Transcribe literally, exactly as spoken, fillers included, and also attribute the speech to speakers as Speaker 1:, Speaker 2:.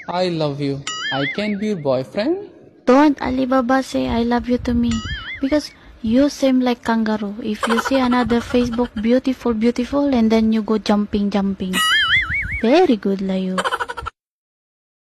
Speaker 1: I love you. I can be your boyfriend?
Speaker 2: Don't Alibaba say I love you to me, because you seem like kangaroo. If you see another Facebook beautiful beautiful and then you go jumping jumping. Very good lah you.